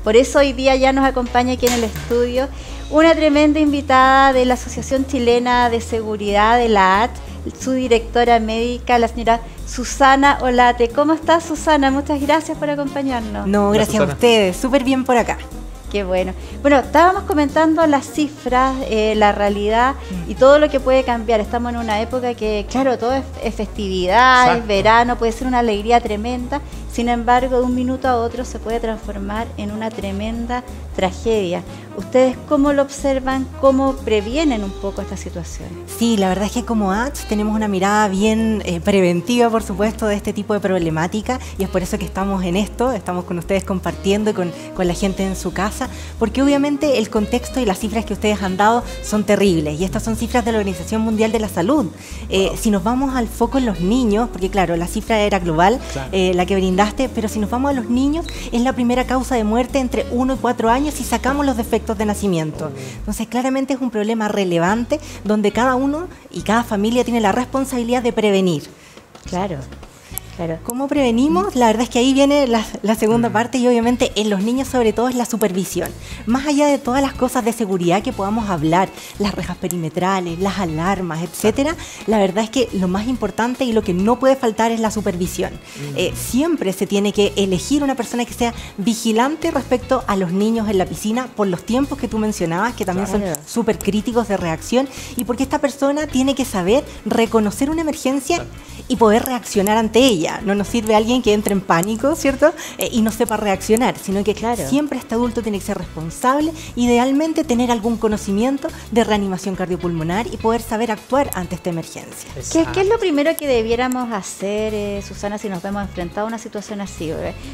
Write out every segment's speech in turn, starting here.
Por eso hoy día ya nos acompaña aquí en el estudio una tremenda invitada de la Asociación Chilena de Seguridad de la AT, su directora médica, la señora Susana Olate. ¿Cómo estás, Susana? Muchas gracias por acompañarnos. No, gracias a ustedes. Súper bien por acá. Qué bueno. Bueno, estábamos comentando las cifras, la realidad y todo lo que puede cambiar. Estamos en una época que, claro, todo es festividad, exacto, es verano, puede ser una alegría tremenda. Sin embargo, de un minuto a otro se puede transformar en una tremenda tragedia. ¿Ustedes cómo lo observan? ¿Cómo previenen un poco esta situación? Sí, la verdad es que como ATS tenemos una mirada bien preventiva, por supuesto, de este tipo de problemática, y es por eso que estamos en esto, estamos con ustedes compartiendo y con la gente en su casa, porque obviamente el contexto y las cifras que ustedes han dado son terribles, y estas son cifras de la Organización Mundial de la Salud. Si nos vamos al foco en los niños, porque claro, la cifra era global, claro, la que brindaste, pero si nos vamos a los niños, es la primera causa de muerte entre 1 y 4 años si sacamos los defectos de nacimiento. Entonces claramente es un problema relevante donde cada uno y cada familia tiene la responsabilidad de prevenir. Claro. Claro. ¿Cómo prevenimos? La verdad es que ahí viene la segunda parte, y obviamente en los niños sobre todo es la supervisión. Más allá de todas las cosas de seguridad que podamos hablar, las rejas perimetrales, las alarmas, etcétera, la verdad es que lo más importante y lo que no puede faltar es la supervisión. Siempre se tiene que elegir una persona que sea vigilante respecto a los niños en la piscina por los tiempos que tú mencionabas, que también son súper críticos de reacción, y porque esta persona tiene que saber reconocer una emergencia y poder reaccionar ante ella. No nos sirve alguien que entre en pánico, ¿cierto? Y no sepa reaccionar, sino que siempre este adulto tiene que ser responsable, idealmente tener algún conocimiento de reanimación cardiopulmonar y poder saber actuar ante esta emergencia. ¿Qué es lo primero que debiéramos hacer, Susana, si nos vemos enfrentados a una situación así?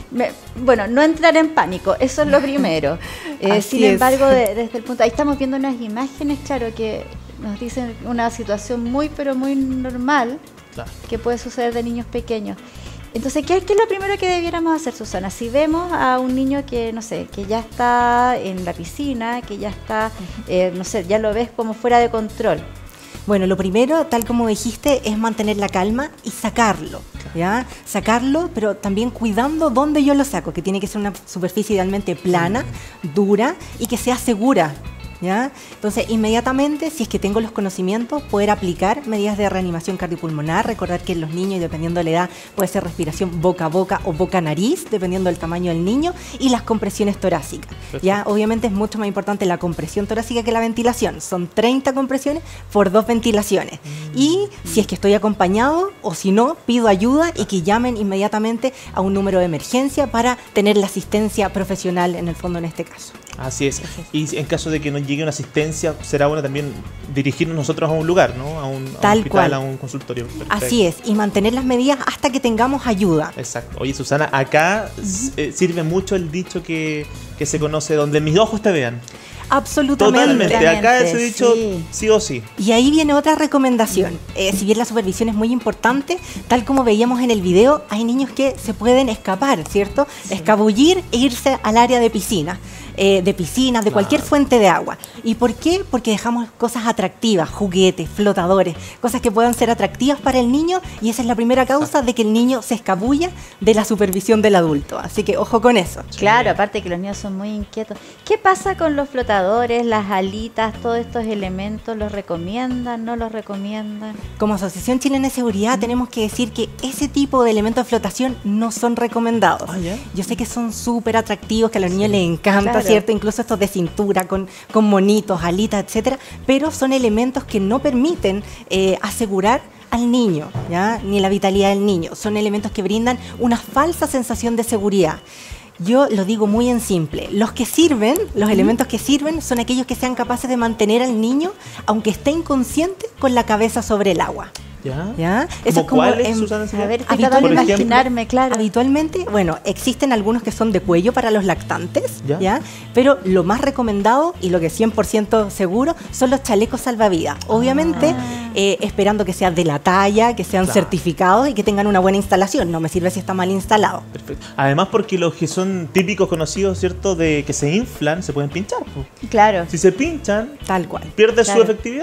Bueno, no entrar en pánico, eso es lo primero. Sin embargo, desde el punto... Ahí estamos viendo unas imágenes, claro, que nos dicen una situación muy, pero muy normal, claro, que puede suceder de niños pequeños. Entonces, ¿qué es lo primero que debiéramos hacer, Susana? Si vemos a un niño que, no sé, que ya está en la piscina, que ya está, no sé, ya lo ves como fuera de control. Bueno, lo primero, tal como dijiste, es mantener la calma y sacarlo, ¿ya? Sacarlo, pero también cuidando dónde yo lo saco, que tiene que ser una superficie idealmente plana, dura y que sea segura, ¿ya? Entonces, inmediatamente, si es que tengo los conocimientos, poder aplicar medidas de reanimación cardiopulmonar. Recordar que en los niños, dependiendo de la edad, puede ser respiración boca a boca o boca a nariz, dependiendo del tamaño del niño, y las compresiones torácicas. ¿Ya? Obviamente es mucho más importante la compresión torácica que la ventilación. Son 30 compresiones por 2 ventilaciones. Y si es que estoy acompañado, o si no, pido ayuda y que llamen inmediatamente a un número de emergencia para tener la asistencia profesional, en el fondo, en este caso. Así es. Y en caso de que no llegue una asistencia, será bueno también dirigirnos nosotros a un lugar, ¿no? A un hospital, a un consultorio. Perfecto. Así es, y mantener las medidas hasta que tengamos ayuda. Exacto. Oye, Susana, acá sirve mucho el dicho que se conoce, donde mis ojos te vean. Absolutamente. Totalmente, acá ese dicho sí o sí. Y ahí viene otra recomendación. Si bien la supervisión es muy importante, tal como veíamos en el video, hay niños que se pueden escapar, ¿cierto? Sí. Escabullir e irse al área de piscina. De piscinas, de cualquier fuente de agua. ¿Y por qué? Porque dejamos cosas atractivas, juguetes, flotadores, cosas que puedan ser atractivas para el niño, y esa es la primera causa de que el niño se escabulla de la supervisión del adulto. Así que ojo con eso. Claro, aparte que los niños son muy inquietos. ¿Qué pasa con los flotadores, las alitas, todos estos elementos? ¿Los recomiendan, no los recomiendan? Como Asociación Chilena de Seguridad tenemos que decir que ese tipo de elementos de flotación no son recomendados. Yo sé que son súper atractivos, que a los niños les encanta, ¿cierto? Incluso estos de cintura, con monitos, alitas, etcétera, pero son elementos que no permiten asegurar al niño, ¿ya? Ni la vitalidad del niño. Son elementos que brindan una falsa sensación de seguridad. Yo lo digo muy en simple. Los que sirven, los elementos que sirven, son aquellos que sean capaces de mantener al niño, aunque esté inconsciente, con la cabeza sobre el agua. ¿Ya? Eso es como, Susana? A ver, estoy tratando de imaginarme, claro. Habitualmente, bueno, existen algunos que son de cuello para los lactantes, ¿ya? Pero lo más recomendado y lo que es 100% seguro son los chalecos salvavidas. Obviamente, esperando que sea de la talla, que sean certificados y que tengan una buena instalación. No me sirve si está mal instalado. Perfecto. Además, porque los que son típicos conocidos, ¿cierto? De que se inflan, se pueden pinchar. Claro. Si se pinchan, tal cual, pierde su efectividad.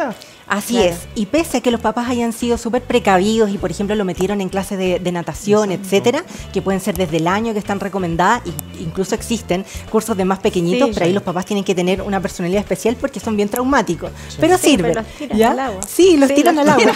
Así es, y pese a que los papás hayan sido súper precavidos y por ejemplo lo metieron en clases de natación, etcétera, que pueden ser desde el año que están recomendadas, incluso existen cursos de más pequeñitos, pero ahí los papás tienen que tener una personalidad especial porque son bien traumáticos, pero sirven. Pero los tiran al agua. Sí, los tiran al agua,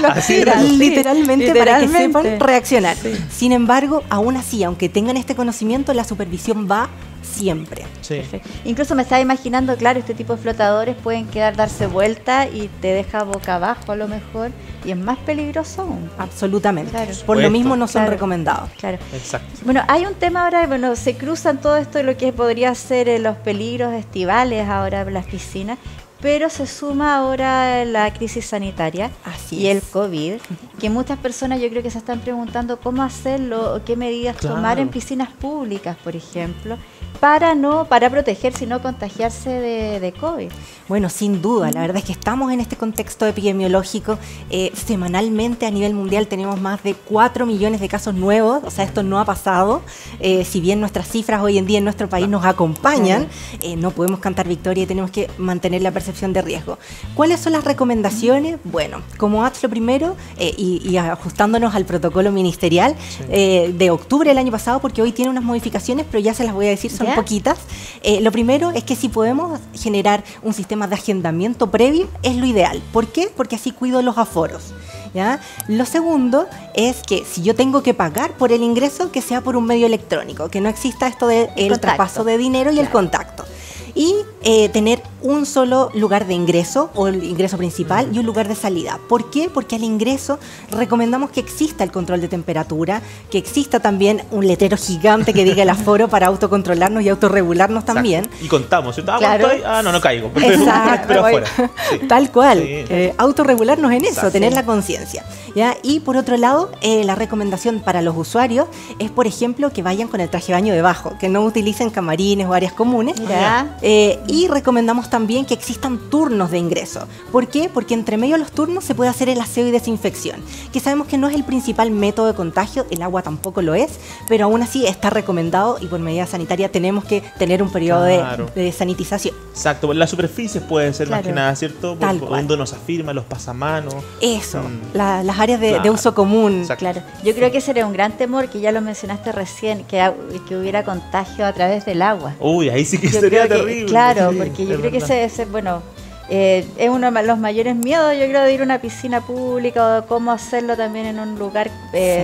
literalmente para que sepan reaccionar. Sin embargo, aún así, aunque tengan este conocimiento, la supervisión va siempre. Incluso me estaba imaginando, claro, este tipo de flotadores pueden darse vuelta y te deja boca abajo a lo mejor, y es más peligroso aún. Absolutamente. Por lo mismo no son recomendados. Claro. Exacto. Bueno, hay un tema ahora, se cruzan todo esto de lo que podría ser los peligros estivales ahora en las piscinas, pero se suma ahora la crisis sanitaria y el COVID, que muchas personas yo creo que se están preguntando cómo hacerlo o qué medidas tomar en piscinas públicas, por ejemplo, para protegerse y no contagiarse de COVID. Bueno, sin duda, la verdad es que estamos en este contexto epidemiológico. Semanalmente a nivel mundial tenemos más de 4 millones de casos nuevos, o sea, esto no ha pasado. Si bien nuestras cifras hoy en día en nuestro país nos acompañan, no podemos cantar victoria y tenemos que mantener la percepción de riesgo. ¿Cuáles son las recomendaciones? Bueno, como ATS lo primero, y ajustándonos al protocolo ministerial de octubre del año pasado, porque hoy tiene unas modificaciones, pero ya se las voy a decir, son poquitas. Lo primero es que si podemos generar un sistema de agendamiento previo, es lo ideal. ¿Por qué? Porque así cuido los aforos. ¿Ya? Lo segundo es que si yo tengo que pagar por el ingreso, que sea por un medio electrónico, que no exista esto del traspaso de dinero y el contacto. Y tener un solo lugar de ingreso o el ingreso principal y un lugar de salida. ¿Por qué? Porque al ingreso recomendamos que exista el control de temperatura, que exista también un letrero gigante que diga el aforo para autocontrolarnos y autorregularnos también. Y contamos, ¿cierto? No caigo. Exacto. Pero afuera. Tal cual. Autorregularnos en eso, tener la conciencia. ¿Ya? Y por otro lado, la recomendación para los usuarios es, por ejemplo, que vayan con el traje de baño debajo, que no utilicen camarines o áreas comunes. Y recomendamos también que existan turnos de ingreso. ¿Por qué? Porque entre medio de los turnos se puede hacer el aseo y desinfección, que sabemos que no es el principal método de contagio, el agua tampoco lo es, pero aún así está recomendado y por medida sanitaria tenemos que tener un periodo de sanitización. Exacto, las superficies pueden ser más que nada, ¿cierto? Donde nos afirma, los pasamanos. Eso, las áreas de uso común. Claro, yo creo que ese era un gran temor, que ya lo mencionaste recién, que hubiera contagio a través del agua. Uy, ahí sí que sería terrible. Claro, porque yo creo que ese es uno de los mayores miedos, yo creo, de ir a una piscina pública o cómo hacerlo también en un lugar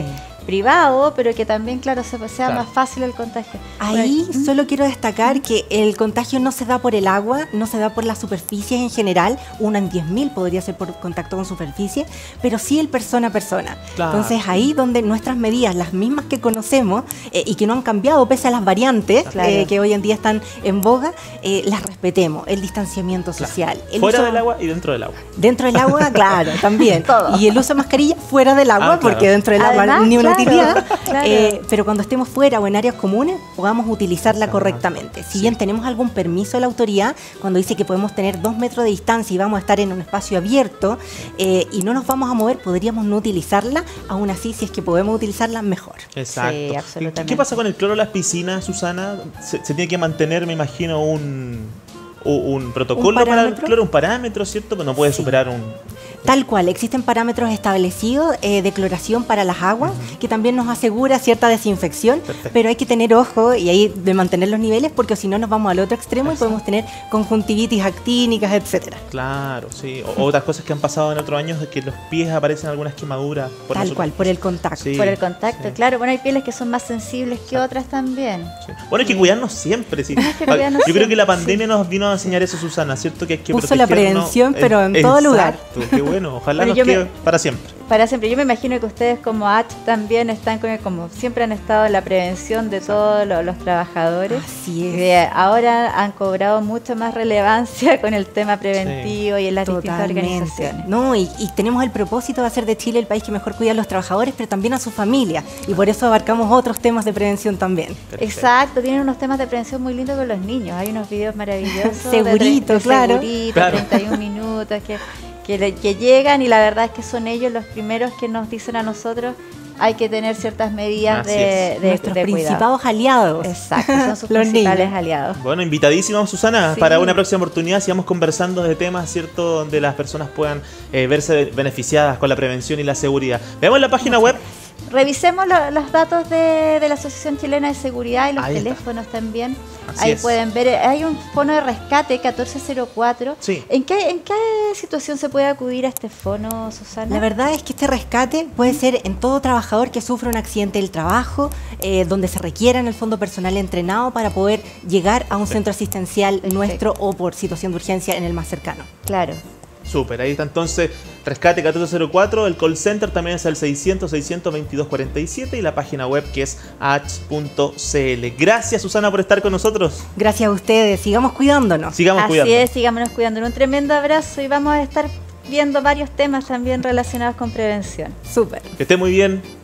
privado, pero que también, sea más fácil el contagio. Ahí solo quiero destacar que el contagio no se da por el agua, no se da por las superficies en general, 1 en 10.000 podría ser por contacto con superficie, pero sí el persona a persona. Entonces ahí donde nuestras medidas, las mismas que conocemos y que no han cambiado pese a las variantes que hoy en día están en boga, las respetemos, el distanciamiento social. Fuera del agua y dentro del agua. Dentro del agua, claro, también. Y el uso de mascarilla fuera del agua, porque dentro del agua ni una utilidad, pero cuando estemos fuera o en áreas comunes podamos utilizarla correctamente. Si bien tenemos algún permiso de la autoridad, cuando dice que podemos tener 2 metros de distancia y vamos a estar en un espacio abierto y no nos vamos a mover, podríamos no utilizarla, aún así si es que podemos utilizarla, mejor. Exacto. Sí, absolutamente. ¿Qué pasa con el cloro en las piscinas, Susana? Se tiene que mantener, me imagino, un protocolo para el cloro, un parámetro, ¿cierto? No puede superar un... Tal cual, existen parámetros establecidos de cloración para las aguas, que también nos asegura cierta desinfección, pero hay que tener ojo y ahí de mantener los niveles, porque si no nos vamos al otro extremo y podemos tener conjuntivitis actínicas, etcétera. Claro, sí. O otras cosas que han pasado en otros años, de que los pies aparecen algunas quemaduras. Tal cual, por el contacto. Sí, por el contacto, claro. Bueno, hay pieles que son más sensibles que otras también. Sí. Bueno, hay que cuidarnos siempre. Sí. Yo creo que la pandemia nos vino a enseñar eso, Susana, ¿cierto? Que hay que puso la prevención, pero en todo lugar. Qué bueno, ojalá nos quede para siempre. Para siempre. Yo me imagino que ustedes como H también están como siempre han estado en la prevención de todos los trabajadores. Así es. Ahora han cobrado mucha más relevancia con el tema preventivo y en las distintas organizaciones. No, y tenemos el propósito de hacer de Chile el país que mejor cuida a los trabajadores, pero también a su familia. Y por eso abarcamos otros temas de prevención también. Perfecto. Exacto, tienen unos temas de prevención muy lindos con los niños. Hay unos videos maravillosos. Segurito, claro. 31 minutos que llegan, y la verdad es que son ellos los primeros que nos dicen a nosotros hay que tener ciertas medidas de nuestros de principados aliados. Exacto, son sus principales aliados. Bueno, invitadísimos, Susana, para una próxima oportunidad sigamos conversando de temas, ¿cierto?, donde las personas puedan verse beneficiadas con la prevención y la seguridad. Veamos la página web. Revisemos los datos de la Asociación Chilena de Seguridad y los Ahí teléfonos está. también. Así Ahí es. pueden ver, hay un fono de rescate 1404. Sí. ¿En qué situación se puede acudir a este fono, Susana? La verdad es que este rescate puede ser en todo trabajador que sufre un accidente del trabajo, donde se requiera en el fondo personal entrenado para poder llegar a un centro asistencial nuestro o por situación de urgencia en el más cercano. Claro. Súper, ahí está entonces Rescate 1404, el call center también es el 600-622-47 y la página web que es h.cl. Gracias, Susana, por estar con nosotros. Gracias a ustedes, sigamos cuidándonos. Sigamos cuidando. Así es, sigámonos cuidando. Un tremendo abrazo y vamos a estar viendo varios temas también relacionados con prevención. Súper. Que esté muy bien.